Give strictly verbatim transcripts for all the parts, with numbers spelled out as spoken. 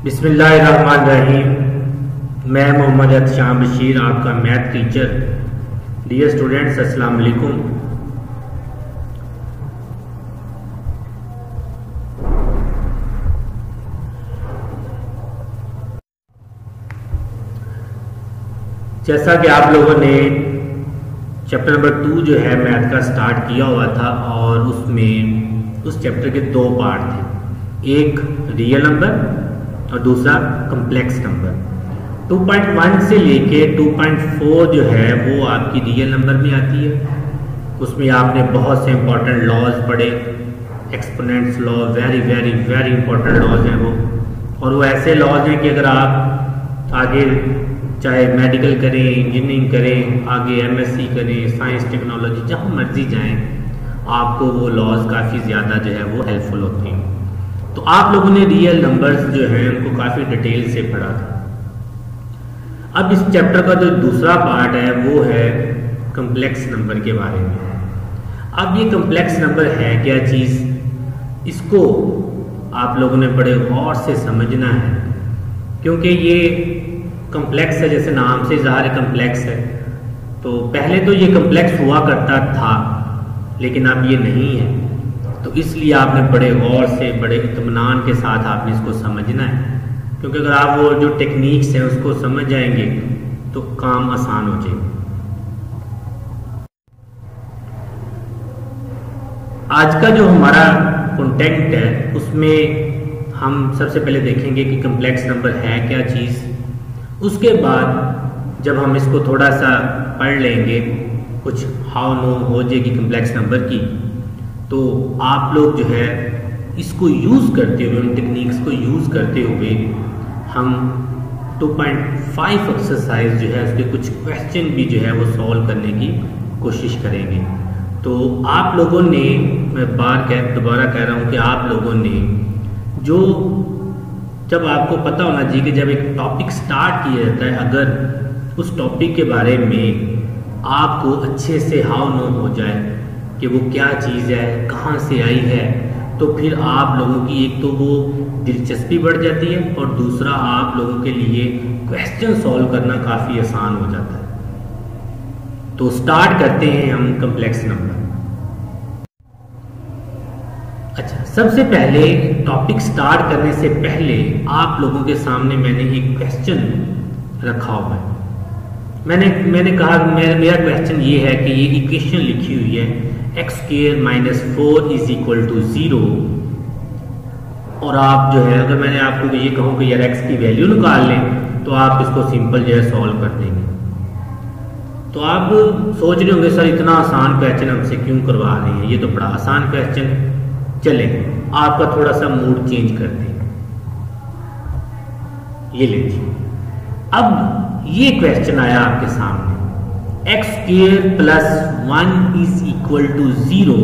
बिस्मिल्लाहिर्रहमानिर्रहीम। मैं मोहम्मद एहतशाम बशीर, आपका मैथ टीचर। डियर स्टूडेंट्स, अस्सलाम वालेकुम। जैसा कि आप लोगों ने चैप्टर नंबर टू जो है मैथ का स्टार्ट किया हुआ था और उसमें उस चैप्टर के दो पार्ट थे, एक रियल नंबर और दूसरा complex number. Two point one से लेके टू पॉइंट फोर जो है वो आपकी रियल नंबर में आती है। उसमें आपने बहुत से इंपॉर्टेंट लॉज पढ़े, exponents law, very very very important laws हैं वो। और वो ऐसे लॉज हैं कि अगर आप आगे चाहे मेडिकल करें, इंजीनियरिंग करें, आगे एमएससी करें, साइंस टेक्नोलॉजी, जहाँ मर्जी जाएं, आपको वो लॉज काफ़ी ज़्यादा जो है वो हेल्पफुल होते हैं। तो आप लोगों ने रियल नंबर्स जो हैं उनको काफ़ी डिटेल से पढ़ा था। अब इस चैप्टर का जो दूसरा पार्ट है वो है कम्प्लेक्स नंबर के बारे में। अब ये कम्प्लेक्स नंबर है क्या चीज़, इसको आप लोगों ने बड़े गौर से समझना है, क्योंकि ये कम्प्लेक्स है, जैसे नाम से ज़ाहिर है कम्प्लेक्स है। तो पहले तो ये कम्प्लेक्स हुआ करता था, लेकिन अब ये नहीं है। तो इसलिए आपने बड़े गौर से, बड़े इत्मीनान के साथ आपने इसको समझना है, क्योंकि अगर आप वो जो टेक्निक्स हैं उसको समझ जाएंगे तो काम आसान हो जाएगा। आज का जो हमारा कंटेंट है उसमें हम सबसे पहले देखेंगे कि कम्प्लेक्स नंबर है क्या चीज़। उसके बाद जब हम इसको थोड़ा सा पढ़ लेंगे, कुछ हाउ नो हो जाएगी कम्प्लेक्स नंबर की, तो आप लोग जो है इसको यूज़ करते हुए, उन टेक्निक्स को यूज़ करते हुए हम टू पॉइंट फाइव एक्सरसाइज जो है उसके कुछ क्वेश्चन भी जो है वो सॉल्व करने की कोशिश करेंगे। तो आप लोगों ने, मैं बार कह दोबारा कह रहा हूँ कि आप लोगों ने जो, जब आपको पता होना चाहिए कि जब एक टॉपिक स्टार्ट किया जाता है, अगर उस टॉपिक के बारे में आपको अच्छे से हाउ नो हो जाए कि वो क्या चीज़ है, कहाँ से आई है, तो फिर आप लोगों की एक तो वो दिलचस्पी बढ़ जाती है और दूसरा आप लोगों के लिए क्वेश्चन सॉल्व करना काफ़ी आसान हो जाता है। तो स्टार्ट करते हैं हम कम्प्लेक्स नंबर। अच्छा, सबसे पहले टॉपिक स्टार्ट करने से पहले आप लोगों के सामने मैंने एक क्वेश्चन रखा हुआ है। मैंने मैंने कहा मेरा मेरा क्वेश्चन ये है कि ये इक्वेशन लिखी हुई है x square minus four is equal to zero, और आप जो है, अगर मैंने आपको ये कहूँ कि यार एक्स की वैल्यू निकाल लें, तो आप इसको सिंपल जो है सॉल्व कर देंगे। तो आप सोच रहे होंगे सर इतना आसान क्वेश्चन हमसे क्यों करवा रहे हैं, ये तो बड़ा आसान क्वेश्चन है। चले आपका थोड़ा सा मूड चेंज कर दें। ये लीजिए, अब ये क्वेश्चन आया आपके सामने, x square plus one is equal to zero.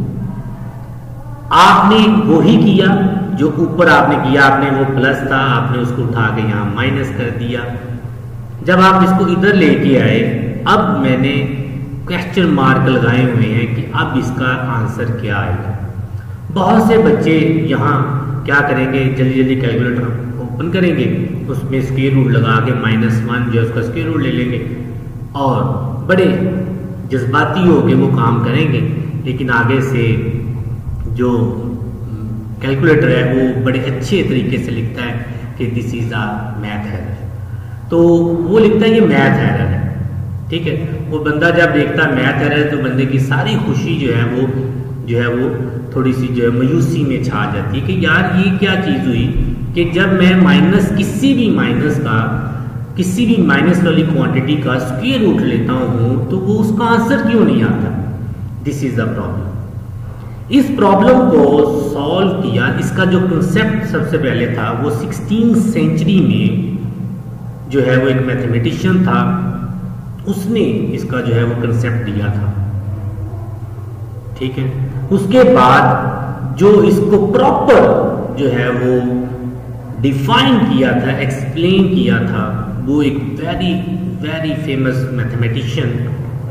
आपने वो ही किया जो ऊपर आपने किया, आपने वो प्लस था, आपने उसको उठा के यहाँ माइनस कर दिया। जब आप इसको इधर लेके आए, अब मैंने क्वेश्चन मार्क लगाए हुए हैं कि अब इसका आंसर क्या आएगा। बहुत से बच्चे यहाँ क्या करेंगे, जल्दी जल्दी कैलकुलेटर ओपन करेंगे, उसमें स्क्वायर रूट लगा के माइनस वन जो है उसका स्क्वायर रूट ले लेंगे और बड़े जज्बाती हो के वो काम करेंगे। लेकिन आगे से जो कैलकुलेटर है वो बड़े अच्छे तरीके से लिखता है कि this is a math error. तो वो लिखता है ये मैथ एरर है, ठीक है। वो बंदा जब देखता है मैथ एरर तो बंदे की सारी खुशी जो है वो जो है वो थोड़ी सी जो है मायूसी में छा जाती है कि यार ये क्या चीज़ हुई कि जब मैं माइनस किसी भी माइनस का किसी भी माइनस वाली क्वांटिटी का स्क्वायर रूट लेता हूँ तो वो उसका आंसर क्यों नहीं आता। This is the problem. इस प्रॉब्लम को सॉल्व किया, इसका जो कंसेप्ट सबसे पहले था वो सिक्सटीन सेंचुरी में जो है वो एक मैथमेटिशियन था, उसने इसका जो है वो कंसेप्ट दिया था, ठीक है। उसके बाद जो इसको प्रॉपर जो है वो डिफाइन किया था, एक्सप्लेन किया था, वो एक very very famous mathematician,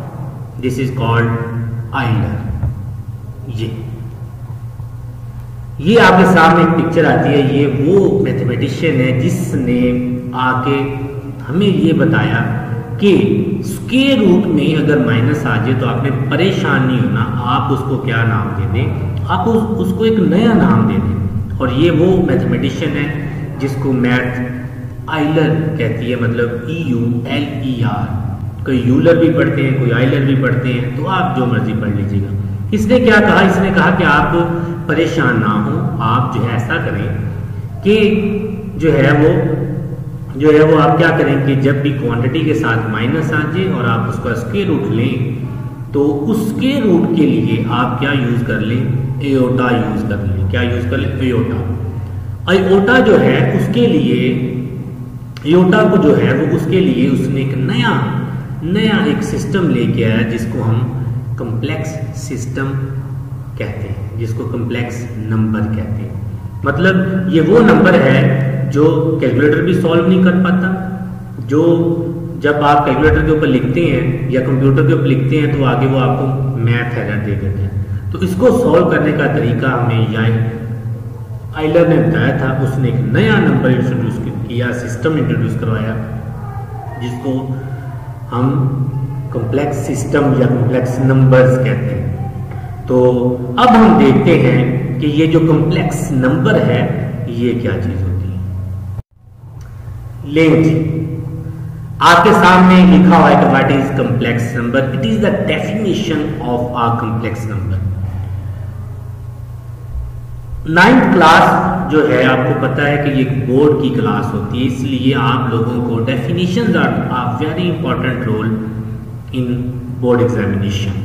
this is called Euler. ये ये आपके सामने एक पिक्चर आती है, ये वो मैथमेटिशियन है जिसने आके हमें ये बताया कि स्क्वायर रूट में अगर माइनस आ जाए तो आपने परेशान नहीं होना, आप उसको क्या नाम दे दें, आप उस, उसको एक नया नाम दे दें। और ये वो मैथमेटिशियन है जिसको मैथ आइलर कहती है, मतलब E U L E R. कोई यूलर भी पढ़ते हैं, कोई आइलर भी पढ़ते हैं, तो आप जो मर्जी पढ़ लीजिएगा। इसने क्या कहा, इसने कहा कि आप परेशान ना हो, आप जो है ऐसा करें कि जो है वो जो है वो आप क्या करें कि जब भी क्वांटिटी के साथ माइनस आ जाए और आप उसका स्क्वायर रूट लें, तो उसके रूट के लिए आप क्या यूज कर लें, एओटा यूज कर लें। क्या यूज कर लें, एओटा। एओटा जो है उसके लिए, एओटा को जो है वो उसके लिए उसने एक नया नया एक सिस्टम लेके आया जिसको हम कम्प्लेक्स सिस्टम कहते हैं, जिसको कम्प्लेक्स नंबर कहते हैं। मतलब ये वो नंबर है जो कैलकुलेटर भी सॉल्व नहीं कर पाता, जो जब आप कैलकुलेटर के ऊपर लिखते हैं या कंप्यूटर के ऊपर लिखते हैं तो आगे वो आपको मैथ एरर दे देते हैं। तो इसको सॉल्व करने का तरीका हमें यहाँ आइलर ने बताया था। उसने एक नया नंबर इंट्रोड्यूस किया, सिस्टम इंट्रोड्यूस करवाया, जिसको हम कॉम्प्लेक्स सिस्टम या कॉम्प्लेक्स नंबर्स कहते हैं। तो अब हम देखते हैं कि ये जो कॉम्प्लेक्स नंबर है ये क्या चीज होती है। लेंगे जी, आपके सामने लिखा हुआ है कि what is complex number. It is the definition of a complex number. Ninth class जो है आपको पता है कि ये बोर्ड की क्लास होती है, इसलिए आप लोगों को definitions are a very important role in board examination.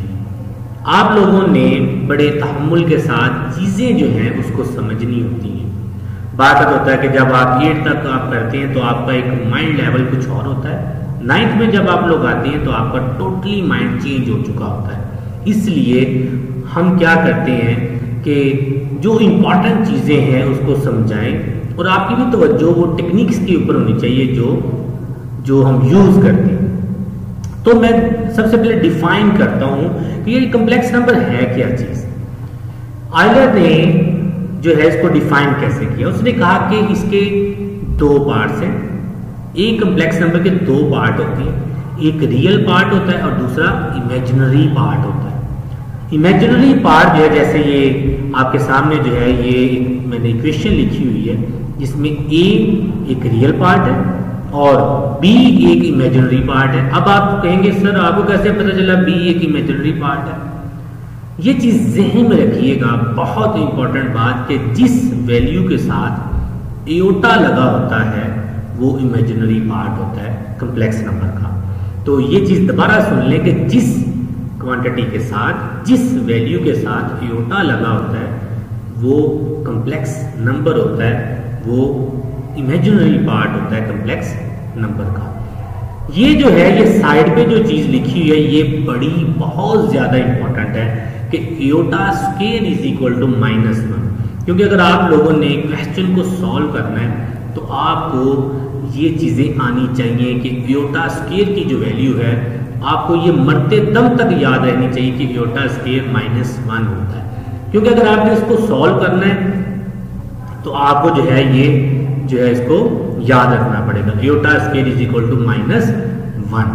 आप लोगों ने बड़े तहम्मुल के साथ चीजें जो हैं उसको समझनी होती हैं। बात होता है कि जब आप एट तक आप करते हैं तो आपका एक माइंड लेवल कुछ और होता है, नाइन्थ में जब आप लोग आते हैं तो आपका टोटली माइंड चेंज हो चुका होता है। इसलिए हम क्या करते हैं कि जो इम्पोर्टेंट चीज़ें हैं उसको समझाएं और आपकी भी तवज्जो वो टेक्निक्स के ऊपर होनी चाहिए जो जो हम यूज़ करते हैं। तो मैं सबसे पहले डिफाइन करता हूं कि ये कॉम्प्लेक्स नंबर है क्या चीज़। आइलर ने जो है इसको डिफाइन कैसे किया, उसने कहा कि इसके दो पार्ट्स हैं। एक कॉम्प्लेक्स नंबर के दो पार्ट होते हैं, एक रियल पार्ट होता है और दूसरा इमेजिनरी पार्ट होता है। इमेजिनरी पार्ट जो है, जैसे ये आपके सामने जो है ये मैंने इक्वेशन लिखी हुई है जिसमें ए एक रियल पार्ट है और बी एक इमेजिनरी पार्ट है। अब आप कहेंगे सर आपको कैसे पता चला बी एक इमेजिनरी पार्ट है। ये चीज ज़हन में रखिएगा, बहुत इंपॉर्टेंट बात, कि जिस वैल्यू के साथ एओटा लगा होता है वो इमेजिनरी पार्ट होता है कॉम्प्लेक्स नंबर का। तो ये चीज दोबारा सुन लें कि जिस क्वांटिटी के साथ, जिस वैल्यू के साथ एओटा लगा होता है वो कॉम्प्लेक्स नंबर होता है, वो इमेजिनरी पार्ट होता है कॉम्प्लेक्स नंबर का। ये जो है ये साइड पे जो चीज लिखी हुई है ये बड़ी बहुत ज्यादा इंपॉर्टेंट है कि iota square is equal to minus one. क्योंकि अगर आप लोगों ने क्वेश्चन को सॉल्व करना है तो आपको ये चीजें आनी चाहिए कि एओटा स्क्वायर की जो वैल्यू है आपको ये मरते दम तक याद रहनी चाहिए कि एओटा स्क्वायर माइनस वन होता है। क्योंकि अगर आपने इसको सॉल्व करना है तो आपको जो है ये जो है इसको याद रखना पड़ेगा, iota square is equal to minus one.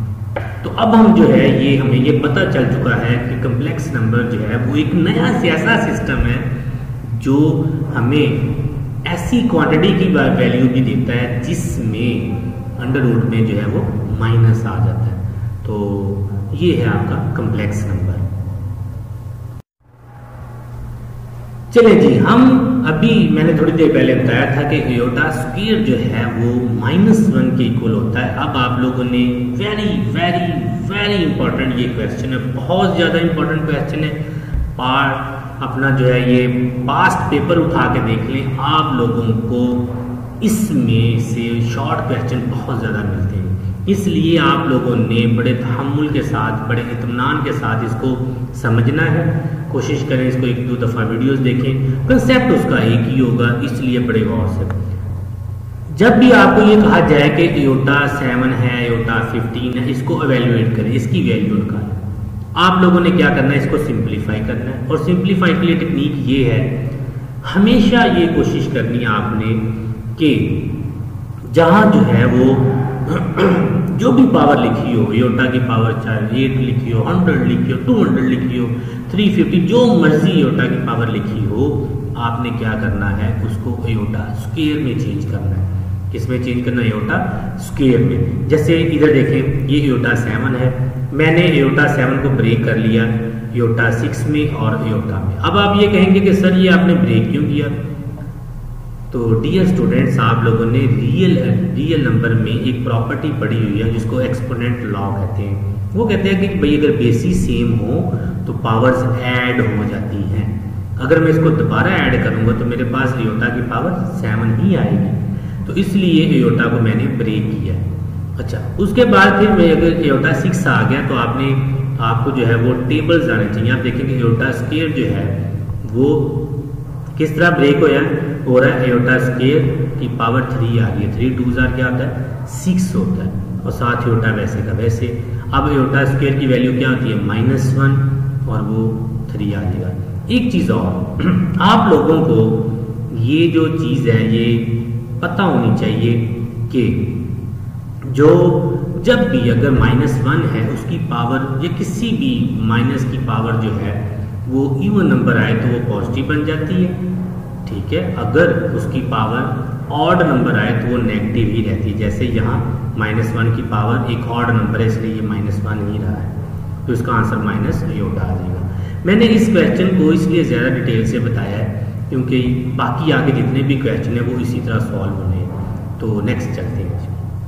तो अब हम जो है ये हमें ये पता चल चुका है कि कॉम्प्लेक्स नंबर जो है वो एक नया ऐसा सिस्टम है जो हमें ऐसी क्वांटिटी की वैल्यू भी देता है जिसमें अंडर रूट में जो है वो माइनस आ जाता है। तो ये है आपका कॉम्प्लेक्स नंबर। चलिए जी, हम अभी मैंने थोड़ी देर पहले बताया था कि एओटा स्क्वायर जो है वो माइनस वन के इक्वल होता है। अब आप लोगों ने वेरी वेरी वेरी इंपॉर्टेंट ये क्वेश्चन है, बहुत ज़्यादा इंपॉर्टेंट क्वेश्चन है। पार्ट अपना जो है ये पास्ट पेपर उठा के देख लें, आप लोगों को इसमें से शॉर्ट क्वेश्चन बहुत ज़्यादा मिलते हैं। इसलिए आप लोगों ने बड़े तहम्मुल के साथ, बड़े इत्मीनान के साथ इसको समझना है। कोशिश करें इसको एक दो दफ़ा वीडियोस देखें, कंसेप्ट उसका एक ही होगा, इसलिए बड़े गौर से। जब भी आपको ये कहा जाए कि एओटा सेवन है, एओटा फिफ्टीन है, इसको एवेल्युएट करें, इसकी वैल्यू निकालें। आप लोगों ने क्या करना है, इसको सिंप्लीफाई करना है। और सिंप्लीफाई के लिए टेक्निक ये है हमेशा ये कोशिश करनी है आपने कि जहाँ जो है वो जो भी पावर लिखी हो, एयोटा की पावर चाहे एट लिखी हो, हंड्रेड लिखी हो, टू हंड्रेड लिखी हो, थ्री फिफ्टी, जो मर्जी एयोटा की पावर लिखी हो, आपने क्या करना है, उसको एयोटा स्क्वायर में चेंज करना है। किसमें चेंज करना है? एयोटा स्क्वायर में। जैसे इधर देखें, ये एयोटा सेवन है, मैंने एयोटा सेवन को ब्रेक कर लिया एयोटा सिक्स में और एयोटा में। अब आप ये कहेंगे कि सर ये आपने ब्रेक क्यों किया? तो डियर स्टूडेंट्स, आप लोगों ने रियल रियल नंबर में एक प्रॉपर्टी पढ़ी हुई है जिसको एक्सपोनेंट लॉ कहते हैं। वो कहते हैं कि भाई अगर बेसिस सेम हो तो पावर्स ऐड हो जाती हैं। अगर मैं इसको दोबारा ऐड करूंगा तो मेरे पास एयोटा की पावर सेवन ही आएगी, तो इसलिए एयोटा को मैंने ब्रेक किया। अच्छा, उसके बाद फिर मैं अगर एयोटा सिक्स आ गया तो आपने आपको जो है वो टेबल्स आने चाहिए। आप देखेंगे एयोटा स्क्वायर जो है वो किस तरह ब्रेक होया हो रहा है, एयोटा स्क्वायर की पावर थ्री आ रही है, थ्री टू जार क्या होता है, सिक्स होता है, और साथ एयोटा वैसे का वैसे। अब एयोटा स्क्वायर की वैल्यू क्या होती है, माइनस वन, और वो थ्री आ जाएगा। एक चीज और, आप लोगों को ये जो चीज है ये पता होनी चाहिए कि जो जब भी अगर माइनस वन है उसकी पावर या किसी भी माइनस की पावर जो है वो इवन नंबर आए तो वो पॉजिटिव बन जाती है, ठीक है। अगर उसकी पावर ऑड नंबर आए तो वो नेगेटिव ही रहती है। जैसे यहाँ माइनस वन की पावर एक ऑड नंबर है, इसलिए ये माइनस वन ही रहा है, तो इसका आंसर माइनस एयोटा आ जाएगा। मैंने इस क्वेश्चन को इसलिए ज़्यादा डिटेल से बताया है क्योंकि बाकी आगे जितने भी क्वेश्चन है वो इसी तरह सॉल्व होने हैं। तो नेक्स्ट चलते हैं।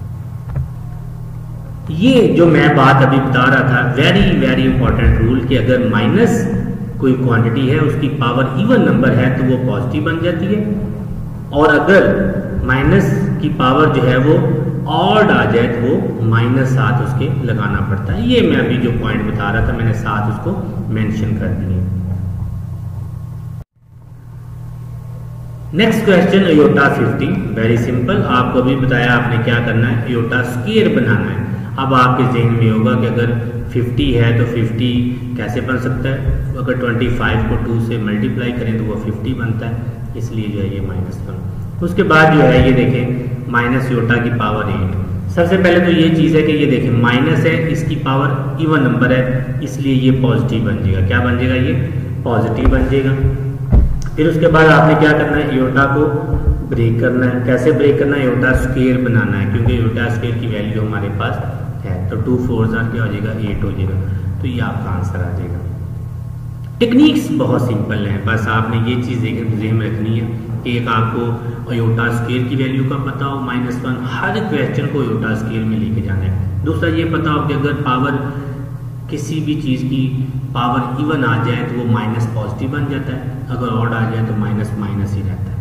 ये जो मैं बात अभी बता रहा था, वेरी वेरी इंपॉर्टेंट रूल, कि अगर माइनस कोई क्वांटिटी है उसकी पावर इवन नंबर है तो वो पॉजिटिव बन जाती है, और अगर माइनस की पावर जो है वो ऑड आ जाए तो वो माइनस सात उसके लगाना पड़ता है। ये मैं अभी जो पॉइंट बता रहा था मैंने साथ उसको मेंशन कर दिए। Next question iota fifty, very simple. आपको अभी बताया आपने क्या करना है, एयोटा स्क्वायर बनाना है। अब आपके ज़हन में होगा कि अगर फिफ्टी है तो फिफ्टी कैसे बन सकता है, अगर पच्चीस को टू से मल्टीप्लाई करें तो वो फिफ्टी बनता है, इसलिए जो है ये माइनस वन। उसके बाद जो है ये देखें माइनस एयोटा की पावर एट। सबसे पहले तो ये चीज़ है कि ये देखें माइनस है, इसकी पावर इवन नंबर है, इसलिए ये पॉजिटिव बन जाएगा। क्या बन जाएगा, ये पॉजिटिव बन जाएगा। फिर उसके बाद आपने क्या करना है, एयोटा को ब्रेक करना है। कैसे ब्रेक करना है, एयोटा स्क्वायर बनाना है, क्योंकि एयोटा स्क्वायर की वैल्यू हमारे पास है, तो टू फोर जार क्या हो जाएगा, एट हो जाएगा, तो ये आपका आंसर आ जाएगा। टेक्निक्स बहुत सिंपल है, बस आपने ये चीज़ ध्यान में रखनी है कि एक आपको एयोटा स्क्वायर की वैल्यू का पता हो, माइनस वन, हर क्वेश्चन को एयोटा स्क्वायर में लेके जाना है। दूसरा ये पता हो कि अगर पावर किसी भी चीज़ की पावर इवन आ जाए तो वो माइनस पॉजिटिव बन जाता है, अगर ऑड आ जाए तो माइनस माइनस ही रहता है।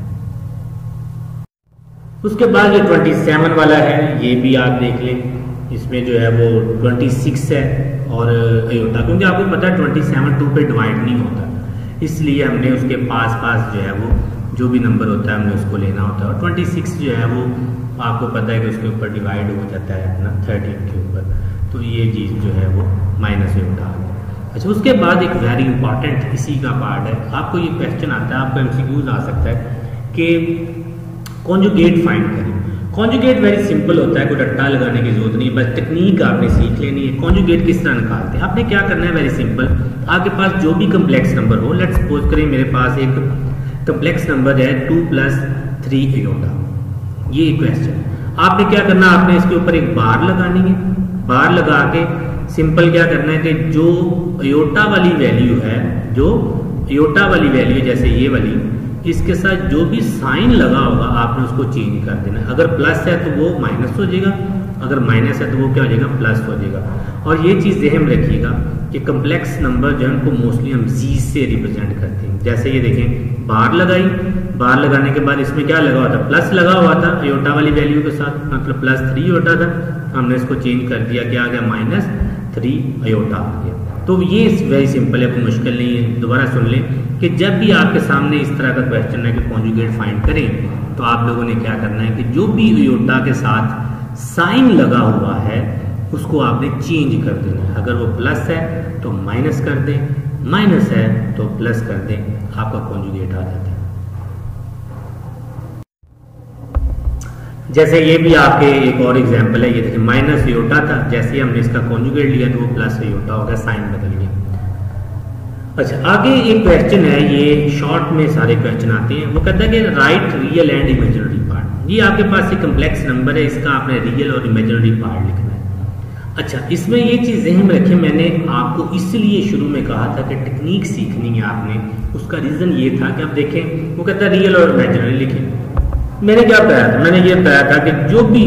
उसके बाद ये सत्ताईस वाला है, ये भी आप देख लें, इसमें जो है वो छब्बीस है और एयोटा, क्योंकि आपको पता है सत्ताईस टू पे डिवाइड नहीं होता, इसलिए हमने उसके पास पास जो है वो जो भी नंबर होता है हमने उसको लेना होता है। और छब्बीस जो है वो आपको पता है कि उसके ऊपर डिवाइड हो जाता है अपना थर्टीन के ऊपर, तो ये चीज़ जो है वो माइनस एयोटा आ गया। अच्छा, उसके बाद एक वेरी इंपॉर्टेंट इसी का पार्ट है, आपको ये क्वेश्चन आता है, आपको एमसीक्यूज आ सकता है कि कॉन्जुगेट फाइंड करें। कॉन्जुगेट वेरी सिंपल होता है, कोई रट्टा लगाने की जरूरत नहीं, बस टेक्निक आपने सीख लेनी है। कॉन्जुगेट किस तरह निकालते हैं, आपने क्या करना है, वेरी सिंपल। आपके पास जो भी कम्प्लेक्स नंबर हो, लेट्स सपोज करें मेरे पास एक कम्प्लेक्स नंबर है टू प्लस थ्री एयोटा, ये क्वेश्चन, आपने क्या करना, आपने इसके ऊपर एक बार लगानी है। बार लगा के सिंपल क्या करना है कि जो एयोटा वाली वैल्यू है, जो एयोटा वाली वैल्यू जैसे ये वाली, इसके साथ जो भी साइन लगा होगा आपने उसको चेंज कर देना है। अगर प्लस है तो वो माइनस हो जाएगा, अगर माइनस है तो वो क्या हो जाएगा, प्लस हो जाएगा। और ये चीज़ ध्यान में रखिएगा कि कम्प्लेक्स नंबर जो है उनको मोस्टली हम जी से रिप्रेजेंट करते हैं। जैसे ये देखें, बार लगाई, बार लगाने के बाद इसमें क्या लगा हुआ था, प्लस लगा हुआ था एयोटा वाली वैल्यू के साथ, मतलब प्लस थ्री एयोटा था, हमने इसको चेंज कर दिया, क्या आ गया, माइनस थ्री एयोटा आ गया। तो ये वेरी सिंपल है, कोई मुश्किल नहीं है। दोबारा सुन लें कि जब भी आपके सामने इस तरह का क्वेश्चन है कि कॉन्जुगेट फाइंड करें, तो आप लोगों ने क्या करना है कि जो भी एयोटा के साथ साइन लगा हुआ है उसको आपने चेंज कर देना है। अगर वो प्लस है तो माइनस कर दें, माइनस है तो प्लस कर दें, आपका कॉन्जुगेट आ जाता है। जैसे ये भी आपके एक और एग्जांपल है, ये देखिए माइनस योटा था, जैसे ही हमने इसका कॉन्जुगेट लिया तो वो प्लस योटा हो गया, साइन बदल गया। अच्छा, आगे एक क्वेश्चन है, ये शॉर्ट में सारे क्वेश्चन आते हैं। वो कहता है कि right real and imaginary part. ये आपके पास एक कम्प्लेक्स नंबर है, इसका आपने रियल और इमेजिनरी पार्ट लिखना है। अच्छा, इसमें ये चीज़ ज़हन में रखें, मैंने आपको इसलिए शुरू में कहा था कि टेक्निक सीखनी है आपने, उसका रीज़न ये था कि आप देखें, वो कहता है रियल और इमेजिनरी लिखें। मैंने क्या बताया था, मैंने ये बताया था कि जो भी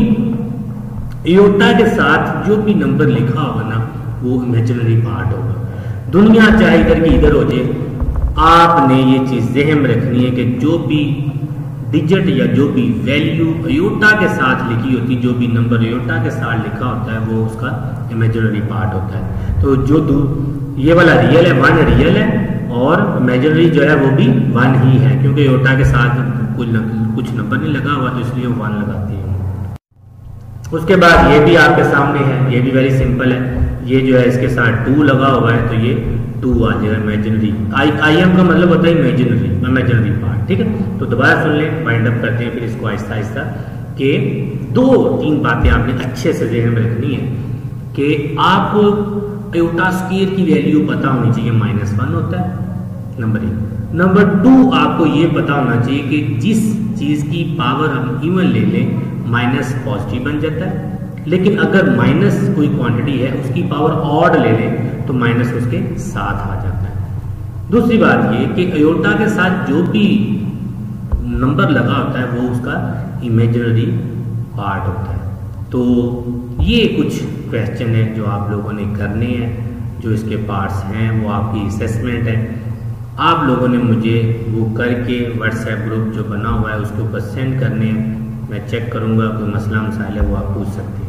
एयोटा के साथ जो भी नंबर लिखा होगा ना वो इमेजिनरी पार्ट होगा। दुनिया चाहे इधर की इधर हो जाए, आपने ये चीज ज़हन में रखनी है कि जो भी डिजिट या जो भी वैल्यू एयोटा के साथ लिखी होती, जो भी नंबर एयोटा के साथ लिखा होता है वो उसका इमेजिनरी पार्ट होता है। तो जो दो ये वाला रियल है, वन रियल है और इमेजिनरी जो है वो भी वन ही है, क्योंकि एयोटा के साथ कुछ कुछ नंबर नहीं लगा हुआ तो इसलिए वो वन लगाती है। उसके बाद ये भी आपके सामने है, ये भी वेरी सिंपल है, ये जो है इसके साथ टू लगा हुआ है तो ये टू आ जाएगा इमेजिनरी। आई आई एम का मतलब होता है इमेजिनरी, इमेजिनरी पार्ट। ठीक है, तो दोबारा सुन लें, वाइंड अप करते हैं फिर इसको आहिस्ता आहिस्ता। कि दो तीन बातें आपने अच्छे से ज़हन में रखनी है कि आप एयोटा स्क्वायर की वैल्यू पता होनी चाहिए, माइनस वन होता है, नंबर एक। नंबर टू, आपको ये पता होना चाहिए कि जिस चीज़ की पावर हम इवन ले लें माइनस पॉजिटिव बन जाता है, लेकिन अगर माइनस कोई क्वांटिटी है उसकी पावर ऑड ले लें तो माइनस उसके साथ आ जाता है। दूसरी बात ये कि एयोटा के साथ जो भी नंबर लगा होता है वो उसका इमेजिनरी पार्ट होता है। तो ये कुछ क्वेश्चन है जो आप लोगों ने करने हैं, जो इसके पार्ट्स हैं वो आपकी असेसमेंट है। आप लोगों ने मुझे वो करके व्हाट्सएप ग्रुप जो बना हुआ है उसके ऊपर सेंड करने हैं, मैं चेक करूंगा, कोई मसला मसाइल है वो आप पूछ सकते हैं।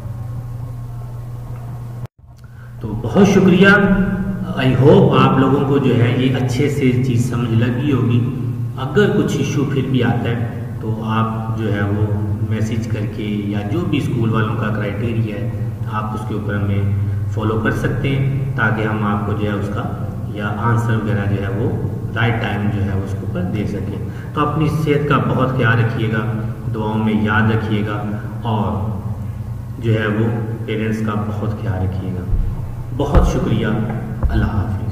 तो बहुत शुक्रिया, आई होप आप लोगों को जो है ये अच्छे से चीज़ समझ लगी होगी। अगर कुछ इशू फिर भी आता है तो आप जो है वो मैसेज करके या जो भी स्कूल वालों का क्राइटेरिया है आप उसके ऊपर हमें फॉलो कर सकते हैं, ताकि हम आपको जो है उसका या आंसर वगैरह जो है वो राइट टाइम जो है उसके ऊपर दे सकें। तो अपनी सेहत का बहुत ख्याल रखिएगा, दुआओं में याद रखिएगा और जो है वो पेरेंट्स का बहुत ख्याल रखिएगा। बहुत शुक्रिया, अल्लाह हाफ़िज़।